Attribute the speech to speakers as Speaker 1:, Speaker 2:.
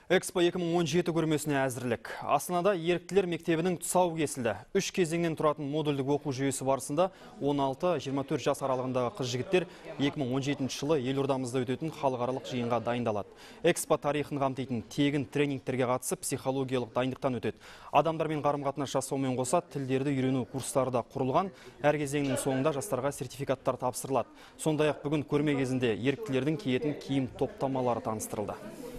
Speaker 1: Экспо 2017 көрмесіне әзірлік. Астанада еріктілер мектебінің тұсауы кесілді. 3 кезеңнен тұратын модульдік оқу жүйесі барысында 16-24 жас аралығындағы қыз-жігіттер 2017 жылы елордамызда өтетін халықаралық жиынға дайындалады. Экспо тарихын қамтитын тегін тренингтерге қатысып, психологиялық дайындықтан өтеді. Адамдармен қарым-қатынас жасаумен қоса тілдерді үйрену курстары да құрылған. Әр кезеңнің соңында жастарға сертификаттар тапсырылады. Сондай-ақ бүгін көрме кезінде еріктілердің киетін киім топтамалары таныстырылды.